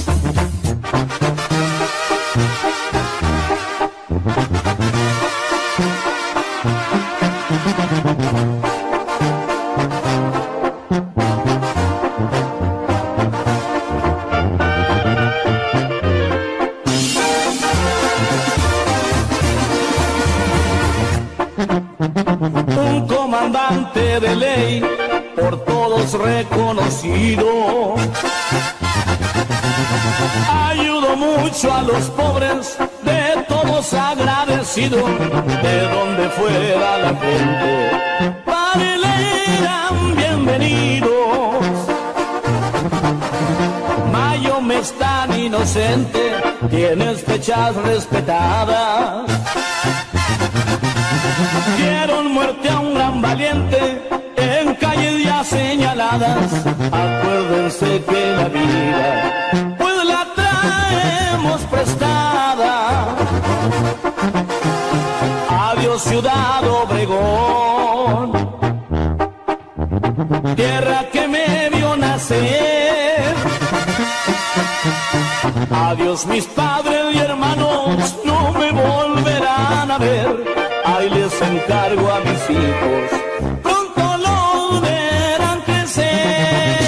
Un comandante de ley, por todos reconocido, ayudó mucho a los pobres, de todos agradecido. De donde fuera la gente, para él eran bienvenidos. Mayo mes tan inocente, tienes fechas respetadas. Dieron muerte a un gran valiente en calles ya señaladas. Acuérdense que la vida pues la traemos prestada. Adiós Ciudad Obregón, tierra que me vio nacer. Adiós mis padres y hermanos, no me volverán a ver. Ahí les encargo a mis hijos, pronto lo verán crecer.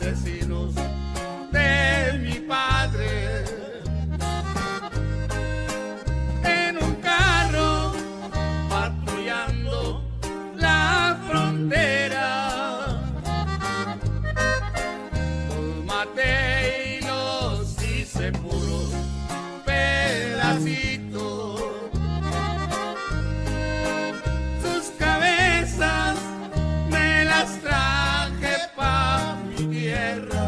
asesinos de mi padre. En un carro patrullando la frontera, los maté y los hice puros pedacitos. Sus cabezas me las traje pa' mi tierra.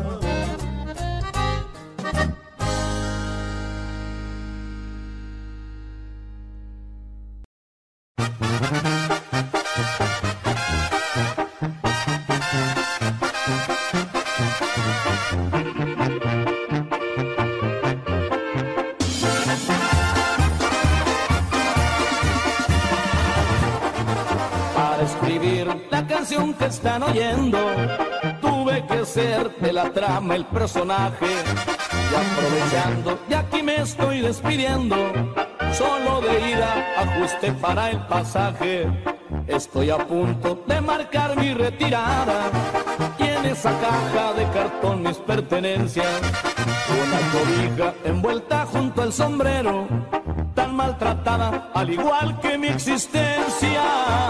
Para escribir la canción que están oyendo, tuve que ser de la trama el personaje. Y aprovechando, de aquí me estoy despidiendo, solo de ida ajusté para el pasaje. Estoy a punto de marcar mi retirada, y en esa caja de cartón mis pertenencias, una cobija envuelta junto al sombrero, tan maltratada al igual que mi existencia.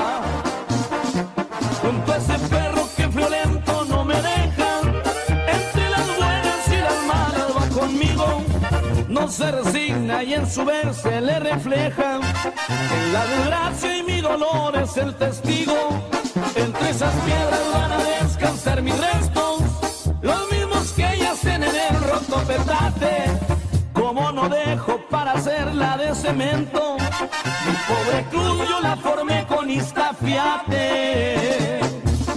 Junto a ese perro que violento no me deja, entre las buenas y las malas va conmigo. No se resigna y en su ver se le refleja, en la desgracia y mi dolor es el testigo. Entre esas piedras van a descansar mis restos, los mismos que yacen en el roto petate. Como no dejo para hacerla de cemento, mi pobre cruz yo la formé con Iztafiate.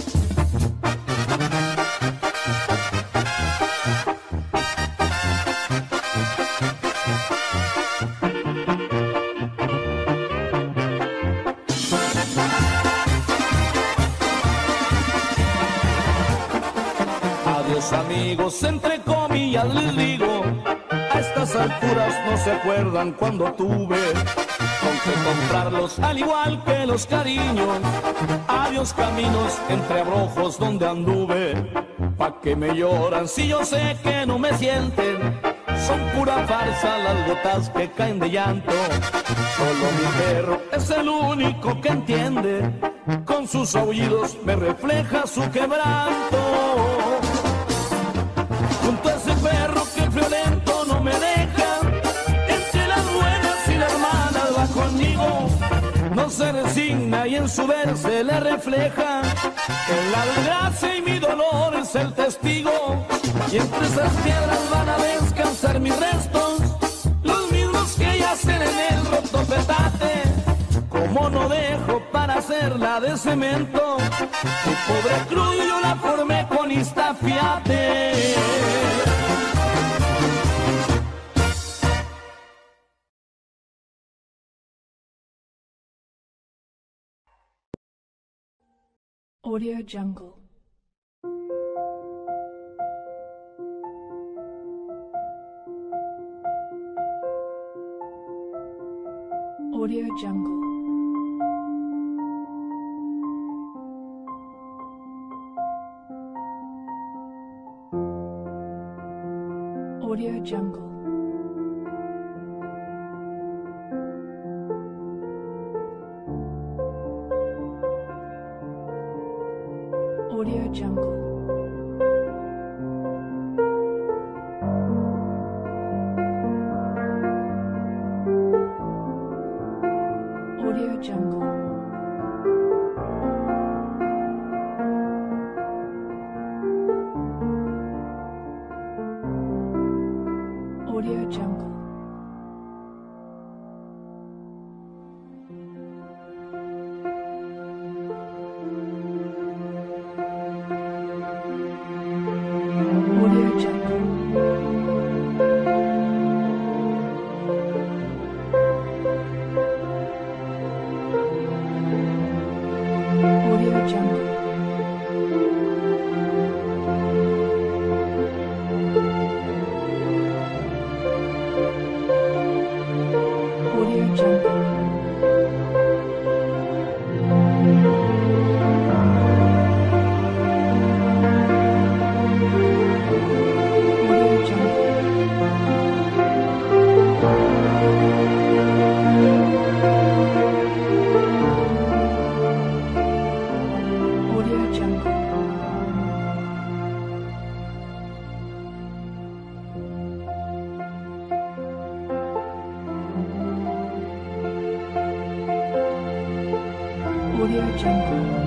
Adiós amigos, entre comillas les digo, a estas alturas no se acuerdan cuando tuve con que comprarlos al igual que los cariños. Adiós caminos entre abrojos donde anduve, pa' que me lloran si yo sé que no me sienten. Son pura farsa las gotas que caen de llanto, solo mi perro es el único que entiende, con sus aullidos me refleja su quebranto. Junto a ese perro que violento no me deja, entre las buenas y las malas va conmigo. No se resigna y en su ver se le refleja, en la desgracia y mi dolor es el testigo. Y entre esas piedras van a descansar mis restos, los mismos que yacen en el roto petate. Como no dejo para hacerla de cemento, mi pobre cruz yo la formé con Iztafiate. Audio Jungle. Audio Jungle. Audio Jungle. Audio Jungle. Audio Jungle. Audio Jungle. Audio Jungle. Audio Jungle. Audio Jungle. Audio Jungle.